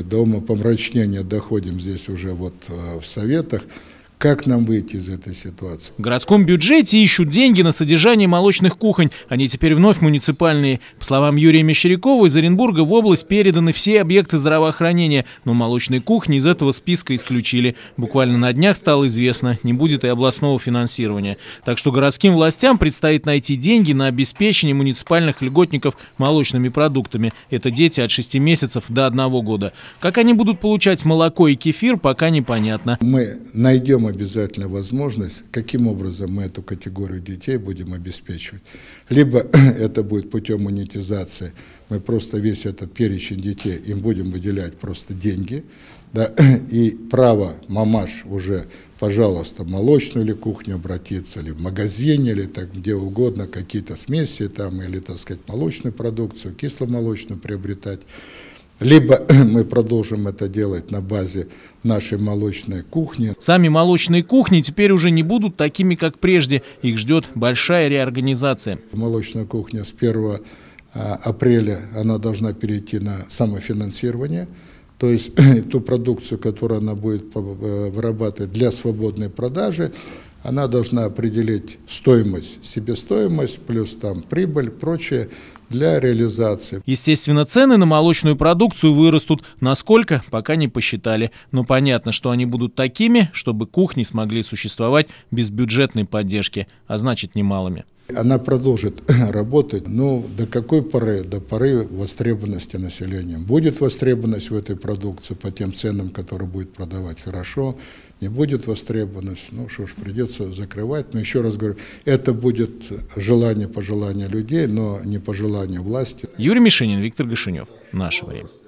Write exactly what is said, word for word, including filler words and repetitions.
до умопомрачнения доходим здесь уже вот в советах. Как нам выйти из этой ситуации? В городском бюджете ищут деньги на содержание молочных кухонь. Они теперь вновь муниципальные. По словам Юрия Мещерякова, из Оренбурга в область переданы все объекты здравоохранения. Но молочные кухни из этого списка исключили. Буквально на днях стало известно, не будет и областного финансирования. Так что городским властям предстоит найти деньги на обеспечение муниципальных льготников молочными продуктами. Это дети от шести месяцев до одного года. Как они будут получать молоко и кефир, пока непонятно. Мы найдем обязательно возможность, каким образом мы эту категорию детей будем обеспечивать. Либо это будет путем монетизации, мы просто весь этот перечень детей им будем выделять просто деньги, да, и право мамаш уже, пожалуйста, в молочную или кухню обратиться, или в магазине, или так где угодно, какие-то смеси там, или, так сказать, молочную продукцию, кисломолочную приобретать. Либо мы продолжим это делать на базе нашей молочной кухни. Сами молочные кухни теперь уже не будут такими, как прежде. Их ждет большая реорганизация. Молочная кухня с первого апреля она должна перейти на самофинансирование. То есть ту продукцию, которую она будет вырабатывать для свободной продажи, она должна определить стоимость, себестоимость, плюс там прибыль, прочее для реализации. Естественно, цены на молочную продукцию вырастут. Насколько, пока не посчитали. Но понятно, что они будут такими, чтобы кухни смогли существовать без бюджетной поддержки, а значит немалыми. Она продолжит работать, но до какой поры? До поры востребованности населения. Будет востребованность в этой продукции по тем ценам, которые будет продавать, хорошо. Не будет востребованность, ну что ж, придется закрывать. Но еще раз говорю, это будет желание, пожелание людей, но не пожелание власти. Юрий Мишенин, Виктор Гашенев. Наше время.